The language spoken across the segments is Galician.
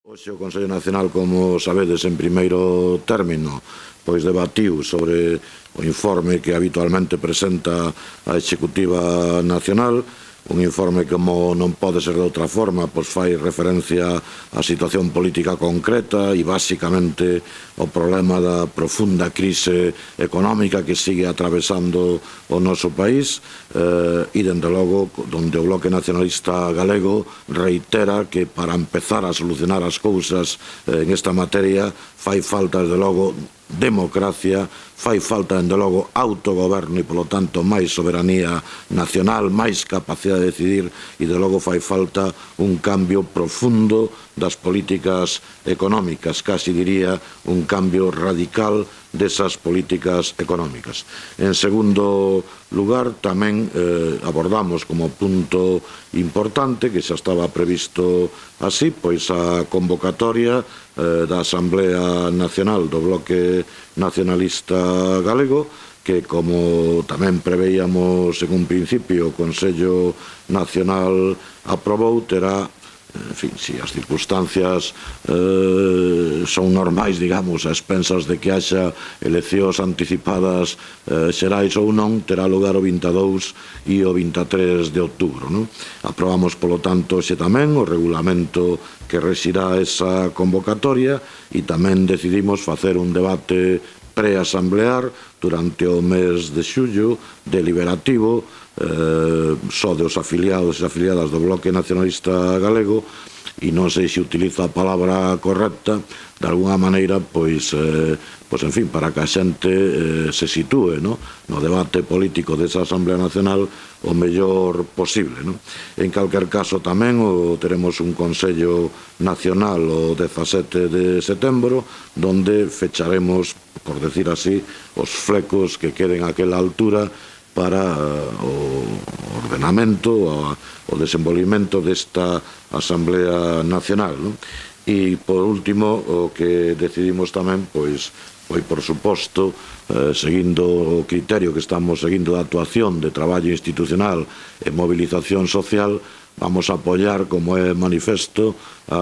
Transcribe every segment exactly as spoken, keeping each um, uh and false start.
Hoxe o Consello Nacional, como sabedes, en primeiro término, pois debatiu sobre o informe que habitualmente presenta a Executiva Nacional, un informe que, como non pode ser de outra forma, pois fai referencia á situación política concreta e, basicamente, o problema da profunda crise económica que sigue atravesando o noso país eh, e, dende logo, donde o Bloque Nacionalista Galego reitera que para empezar a solucionar as cousas eh, en esta materia fai falta, desde logo, democracia, fai falta, dende logo, autogoberno e, polo tanto, máis soberanía nacional, máis capacidade de decidir e, de logo, fai falta un cambio profundo das políticas económicas, casi diría un cambio radical desas políticas económicas. En segundo lugar, tamén eh, abordamos como punto importante, que xa estaba previsto así, pois a convocatoria eh, da Asamblea Nacional do Bloque Nacionalista Galego, que, como tamén preveíamos en un principio, o Consello Nacional aprobou, terá, en fin, si as circunstancias eh, son normais, digamos, a expensas de que haxa eleccións anticipadas eh, xerais ou non, terá lugar o vinte e dous e o vinte e tres de outubro, non? Aprobamos, polo tanto, xe tamén o regulamento que rexirá esa convocatoria e tamén decidimos facer un debate preasamblear durante o mes de xullo, deliberativo, eh, só dos afiliados e afiliadas do Bloque Nacionalista Galego, e non sei se utilizo a palabra correcta, de alguna maneira, pois, eh, pois en fin, para que a xente eh, se sitúe, no? no debate político desa Asamblea Nacional o mellor posible, no? En calquer caso, tamén o, teremos un Consello Nacional o dezasete de setembro, donde fecharemos, por decir así, os flecos que queden a aquela altura para uh, o ordenamento, o, o desenvolvimento desta Asamblea Nacional, no? E, por último, o que decidimos tamén, pois, foi, por suposto, eh, seguindo o criterio que estamos seguindo da actuación de traballo institucional e movilización social, vamos a apoiar, como é manifesto,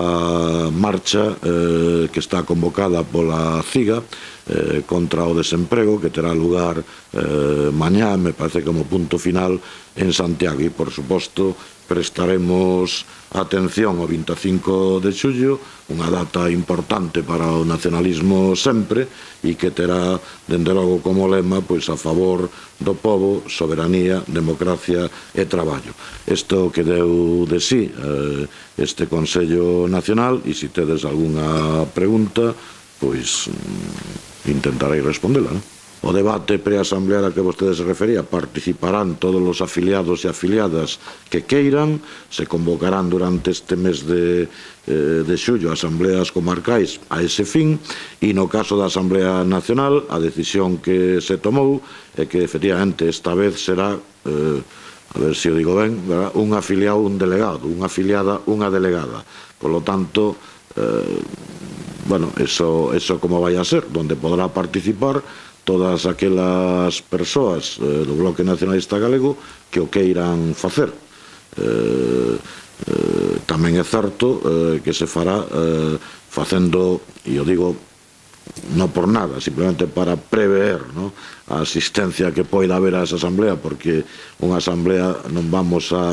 a marcha eh, que está convocada pola CIGA eh, contra o desemprego, que terá lugar eh, mañá, me parece, como punto final en Santiago. E, por suposto, prestaremos atención ao vinte e cinco de xullo, unha data importante para o nacionalismo sempre, e que terá, dende logo, como lema, pois a favor do pobo, soberanía, democracia e traballo. Isto que deu de sí eh, este Consello Nacional, e se tedes algunha pregunta, pois intentarei respondela, non? O debate preasamblear a que vostedes se refería, participarán todos os afiliados e afiliadas que queiran, se convocarán durante este mes de, eh, de xullo asambleas comarcais a ese fin, e no caso da Asamblea Nacional, a decisión que se tomou é que, efectivamente, esta vez será, eh, a ver se o digo ben, ¿verdad?, un afiliado, un delegado, unha afiliada, unha delegada. Por lo tanto, eh, bueno, eso, eso como vai a ser, donde podrá participar todas aquelas persoas eh, do Bloque Nacionalista Galego que o queiran facer. Eh, eh, tamén é certo eh, que se fará eh, facendo, e o digo non por nada, simplemente para prever, no?, a asistencia que poida haber a esa asamblea, porque unha asamblea non vamos a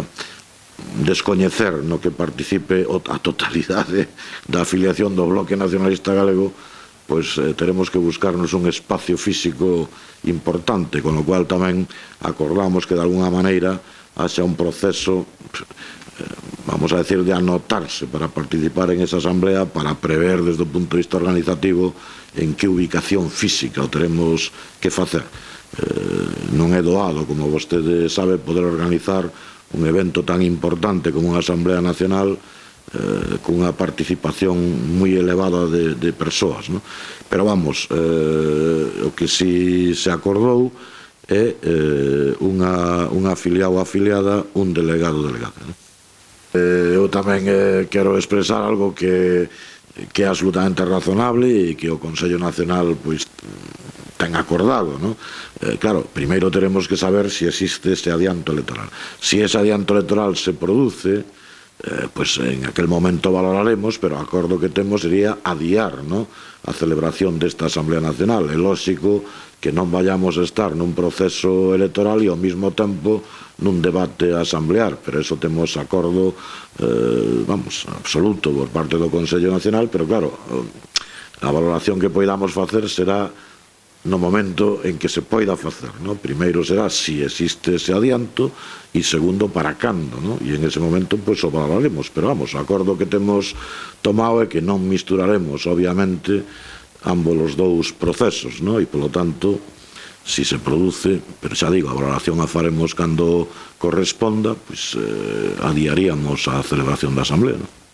descoñecer no que participe a totalidade da afiliación do Bloque Nacionalista Galego, pois eh, teremos que buscarnos un espacio físico importante, con lo cual tamén acordamos que, de alguna maneira, haxa un proceso, eh, vamos a decir, de anotarse para participar en esa asamblea, para prever, desde o punto de vista organizativo, en que ubicación física o teremos que facer. Eh, non é doado, como vostede sabe, poder organizar un evento tan importante como unha Asamblea Nacional Eh, cunha participación moi elevada de, de persoas, no? Pero vamos, eh, o que si se acordou é eh, unha, unha afiliado ou afiliada, un delegado ou delegada, no? eh, eu tamén eh, quero expresar algo que, que é absolutamente razonable e que o Consello Nacional, pois, ten acordado, no? Eh, claro, primeiro teremos que saber se existe ese adianto electoral. Se ese adianto electoral se produce, eh, pues en aquel momento valoraremos, pero o acordo que temos sería adiar, ¿no?, a celebración desta Asamblea Nacional. É lóxico que non vayamos a estar nun proceso electoral e ao mesmo tempo nun debate asamblear, pero eso temos acordo eh, vamos, absoluto por parte do Consello Nacional, pero claro, a valoración que poidamos facer será no momento en que se poida facer, ¿no? Primeiro será si existe ese adianto e segundo para cando, ¿no? E en ese momento pois o valoraremos, pero vamos, o acordo que temos tomado é que non misturaremos obviamente ambos os dous procesos, ¿no? E polo tanto, si se produce, pero xa digo, a valoración a faremos cando corresponda, pois eh, adiaríamos a celebración da Asamblea, ¿no?